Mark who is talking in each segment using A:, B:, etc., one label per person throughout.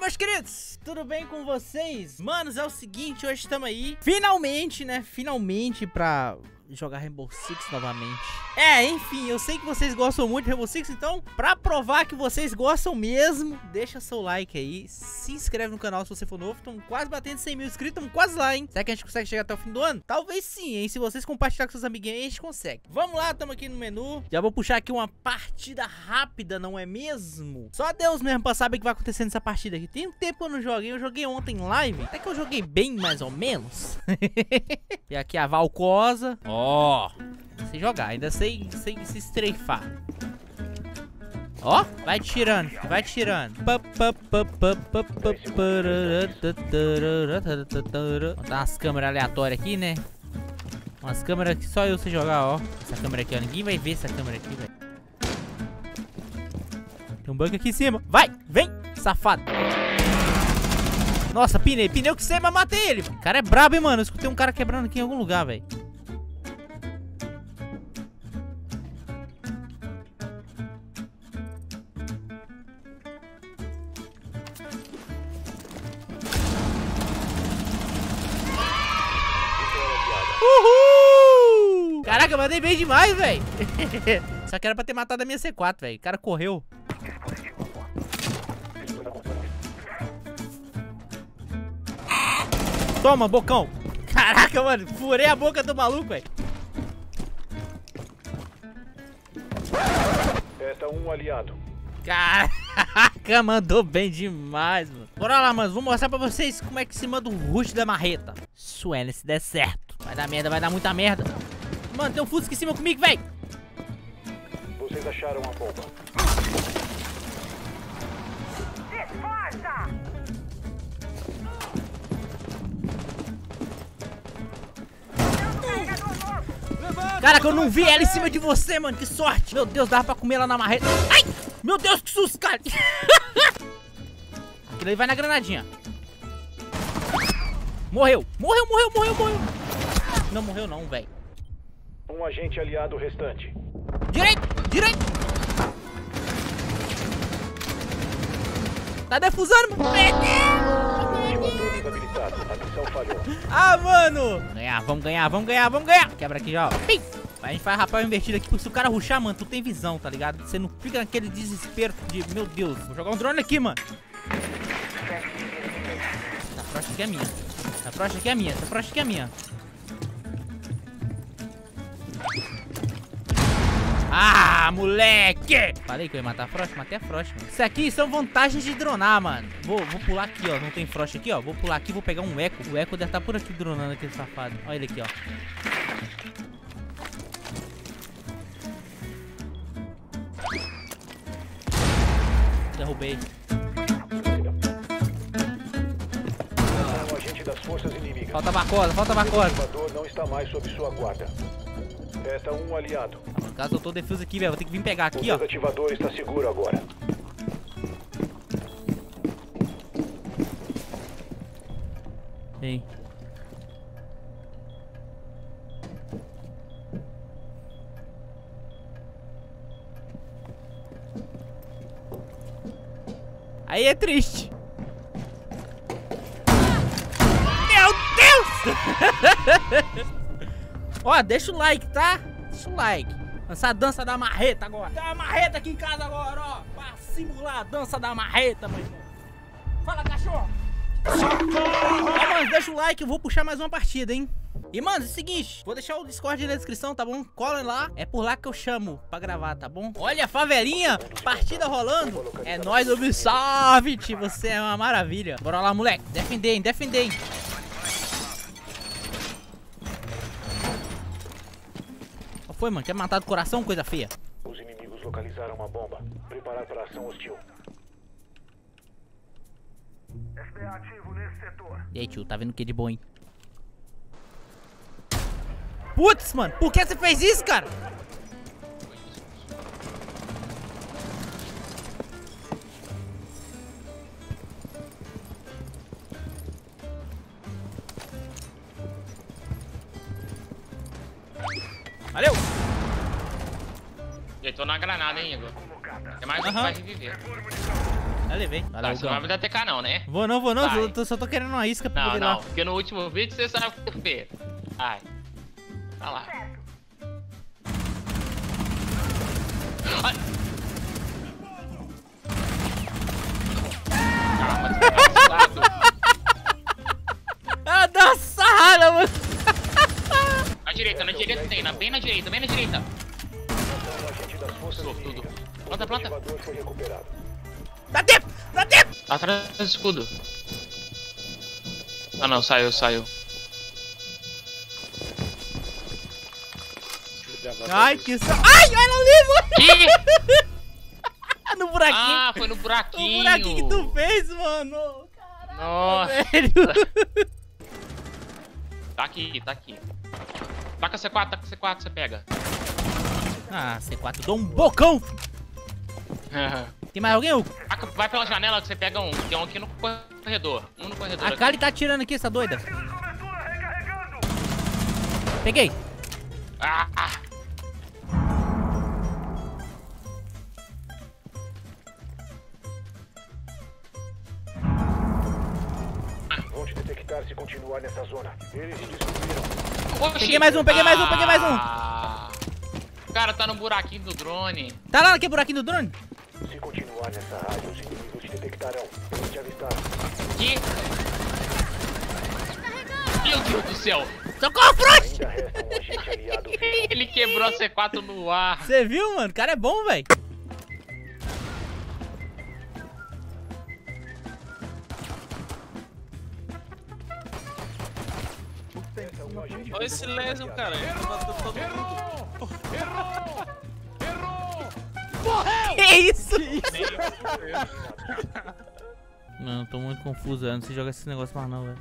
A: meus queridos, tudo bem com vocês? Manos, é o seguinte, hoje estamos aí, finalmente, né, pra jogar Rainbow Six novamente. Enfim, eu sei que vocês gostam muito de Rainbow Six, então, pra provar que vocês gostam mesmo, deixa seu like aí, se inscreve no canal se você for novo. Estamos quase batendo 100 mil inscritos, estamos quase lá, hein? Será que a gente consegue chegar até o fim do ano? Talvez sim, hein? Se vocês compartilharem com seus amiguinhos aí, a gente consegue. Vamos lá, estamos aqui no menu. Já vou puxar aqui uma partida rápida, não é mesmo? Só Deus mesmo pra saber o que vai acontecer nessa partida aqui. Tem um tempo que eu não joguei, eu joguei ontem em live, até que eu joguei bem, mais ou menos. E aqui a Valcosa. Ó, sei jogar, ainda sei se estreifar. Ó, vai tirando, vai tirando. Vou botar umas câmeras aleatórias aqui, né? Umas câmeras que só eu sei jogar, ó. Essa câmera aqui, ó, ninguém vai ver essa câmera aqui, velho. Tem um bug aqui em cima. Vai, vem, safado. Nossa, pneu que você, mas matei ele. O cara é brabo, hein, mano. Eu escutei um cara quebrando aqui em algum lugar, velho. Uhul! Caraca, eu mandei bem demais, velho. Só que era pra ter matado a minha C4, velho. O cara correu. Toma, bocão. Caraca, mano. Furei a boca do maluco, velho.
B: Resta um aliado.
A: Caraca, mandou bem demais, mano. Bora lá, mano. Vou mostrar pra vocês como é que se manda o rush da marreta. Suene, se der certo. Vai dar merda, vai dar muita merda. Mano, tem um Fusca em cima comigo, velho.
B: Vocês acharam a bomba. Caraca, eu não vi ela em cima de você, mano. Que sorte. Meu Deus, dava pra comer ela na marreta. Ai! Meu Deus, que susto, cara. Aquilo aí vai na granadinha. Morreu. Morreu. Não morreu não, velho. Um agente aliado restante.
A: Direito. Tá defusando, mano.
B: Ativador desabilitado. A missão falhou.
A: Ah, mano. Vamos ganhar. Quebra aqui já, ó. Pim. A gente faz rapel invertido aqui, porque se o cara rushar, mano, tu tem visão, tá ligado? Você não fica naquele desespero de, meu Deus, vou jogar um drone aqui, mano. Essa frost aqui é minha. Ah, moleque! Falei que eu ia matar a Frost, matei a Frost, mano. Isso aqui são vantagens de dronar, mano. Vou pular aqui, ó. Não tem Frost aqui, ó. Vou pular aqui, vou pegar um eco. O eco deve estar por aqui dronando aquele safado. Olha ele aqui, ó. Derrubei.
B: Um agente das forças inimigas.
A: Falta Bacosa.
B: O ativador não está mais sob sua guarda. Resta um aliado.
A: No caso, eu tô defuse aqui, velho. Vou ter que vir pegar aqui, ó.
B: O desativador está seguro agora.
A: Vem. Aí é triste. Meu Deus! Ó, deixa o like, tá? Deixa o like. Essa dança da marreta agora. Tem uma marreta aqui em casa agora, ó. Pra simular a dança da marreta, meu irmão. Fala, cachorro. Ó, mano, deixa o like. Eu vou puxar mais uma partida, hein? E, mano, é o seguinte. Vou deixar o Discord na descrição, tá bom? Colhem lá. É por lá que eu chamo pra gravar, tá bom? Olha a favelinha. Partida rolando. É nóis, Ubisoft. Você é uma maravilha. Bora lá, moleque. Defender, hein? Foi, mano? Quer matar do coração? Coisa feia.
B: Os inimigos localizaram uma bomba. Preparar para ação hostil.
C: SDA ativo nesse setor.
A: E aí, tio? Tá vendo o que de bom, hein? Putz, mano. Por que você fez isso, cara? Valeu!
D: Eu tô na granada, hein, Igor? Tem mais um que vai reviver.
A: Já levei.
D: Tá,
A: Valeu,
D: você não vai me dar TK não, né?
A: Vou não,
D: Vai.
A: só tô querendo uma isca pra
D: Não,
A: poder ir
D: não,
A: lá.
D: porque no último vídeo você sabe o que fez. Ai. Tá lá. Ai. Calma, desgraçado.
A: Ah, dá uma sarrada, mano.
D: Na direita tem, bem na direita, bem na direita. Tudo. Planta, planta.
A: Dá tempo, dá tempo.
D: Atrás do escudo. Ah não, saiu.
A: Ai, que Ai, olha ali, mano.
D: Que?
A: No buraquinho.
D: Ah, foi no buraquinho.
A: O buraquinho que tu fez, mano.
D: Nossa.
A: Velho.
D: Tá aqui. Taca C4, você pega.
A: Ah, C4, dou um bocão. Tem mais alguém, Hugo?
D: Vai pela janela que você pega um. Tem um aqui no corredor. Um no corredor.
A: A Kali tá atirando aqui, essa doida. Peguei.
D: Ah.
C: Vão te detectar se continuar nessa zona. Eles te descobriram.
D: Oxi.
A: Peguei mais um.
D: O cara tá no buraquinho do drone.
A: Tá lá naquele buraquinho do drone?
C: Se continuar nessa área, os inimigos te detectarão. Eles te avistaram.
D: Que? Meu Deus do céu.
A: Socorro, Frost!
C: Ainda resta um agente aliado vivo.
D: Ele quebrou a C4 no ar.
A: Você viu, mano? O cara é bom, velho.
E: Olha esse Lésion, cara. Ele matou todo mundo.
A: Que isso? Mano, tô muito confuso, eu não sei jogar esse negócio mais não, velho.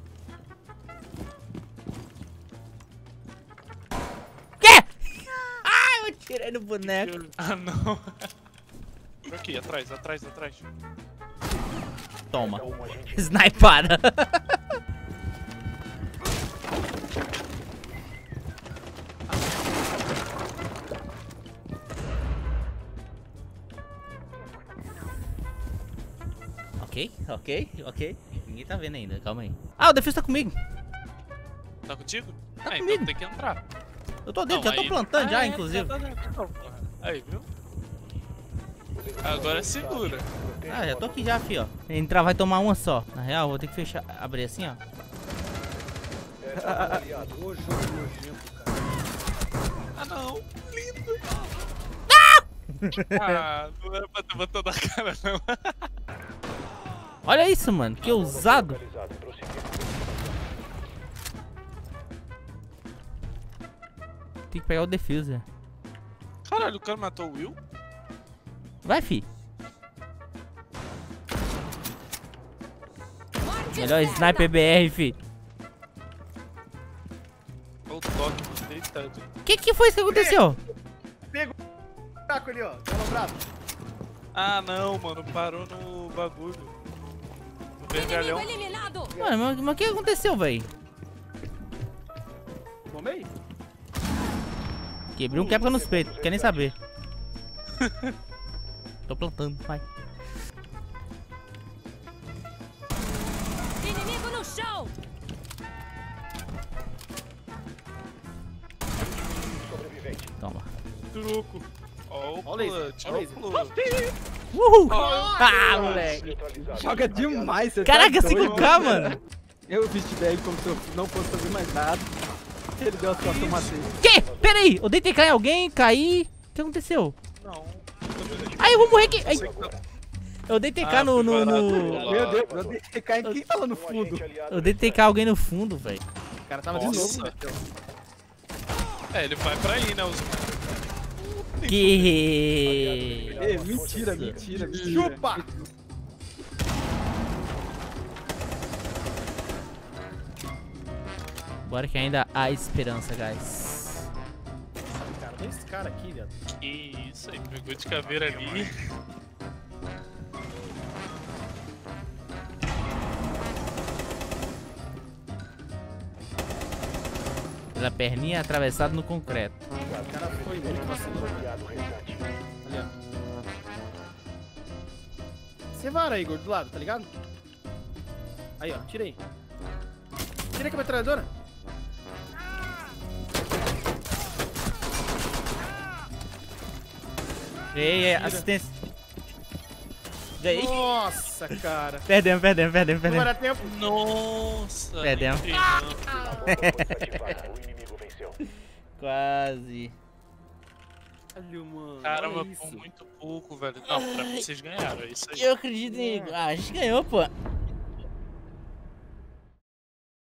A: Quê? Ah, eu tirei no boneco.
E: Ah, não. Por aqui, atrás.
A: Toma.
C: Um agente
A: Snipada. Ok. Ninguém tá vendo ainda, calma aí. Ah, o defesa tá comigo.
E: Tá contigo?
A: Tá
E: Então
A: comigo.
E: tem que entrar.
A: Eu tô dentro,
E: Não,
A: já tô
E: aí-
A: plantando já,
E: é,
A: inclusive.
E: tá dentro, então, porra. Aí, viu? Agora segura.
A: Ah, já tô aqui já, fi, ó. Entrar vai tomar uma só. Na real, vou ter que fechar, abrir assim, ó.
E: Ah, não. Lindo. Ah, não era pra ter botado na cara, não.
A: Olha isso, mano, que ousado.
C: localizado. Prosseguir.
A: Tem que pegar o diffuser.
E: Caralho, o cara matou o Will?
A: Vai, fi. Melhor sniper BR, fi.
E: Olha o toque deitado.
A: Que foi isso que aconteceu?
F: Taco ali, ó. Calabrado.
E: Ah, não, mano. Parou no bagulho. No vergalhão.
A: Mano, mas o que aconteceu, velho?
F: Tomei?
A: Quebrei um quebra nos peitos, quer nem saber. Tô plantando, vai.
G: Inimigo no chão!
C: Sobrevivente.
A: Toma.
E: Truco. Ó o
F: Olha isso,
E: clutch,
F: olha
E: ó o
F: isso.
E: clutch.
A: Uhul!
E: Ó,
A: Ah, moleque!
C: Neutralizado.
F: Joga demais, você
A: Caraca,
F: tá doido.
A: 5K, mano!
F: Eu vesti ele como se eu não fosse fazer mais nada. Ele deu a situação, eu matei.
A: Que? Pera aí, eu deitei cair em alguém, caí. O que aconteceu?
E: não.
A: Ai, eu vou morrer aqui. Ai,
E: Sei que tá-
A: eu dei TK no.
F: Meu Deus, eu dei TK em quem tava no fundo?
A: Eu dei TK alguém no fundo, velho.
F: O cara tava de
E: Nossa.
F: novo, né?
E: É, ele vai pra aí, né? Os...
A: Que.
F: Ei, mentira. Chupa!
A: Bora que ainda há esperança, guys.
F: Cara, tem esse cara aqui, viado.
E: Que isso aí, pegou de caveira ali.
A: Pela perninha atravessada no concreto.
F: O cara foi muito vacilão.
C: Aliado restante.
F: Ali, ó. Você vara, Igor, do lado, tá ligado? Aí, ó, tirei. Tirei com a metralhadora.
A: Ei, assistência. Ganhei.
F: Nossa, cara.
A: Perdemos.
F: Não vai dar tempo.
E: Nossa.
A: Perdemos.
E: nem
C: Desativada. O inimigo venceu.
A: Quase.
F: Caralho, mano.
E: Caramba,
F: olha
E: por
F: isso.
E: muito pouco, velho. Não, pra mim vocês ganharam, é isso aí.
A: Eu acredito em... Ah, a gente ganhou, pô.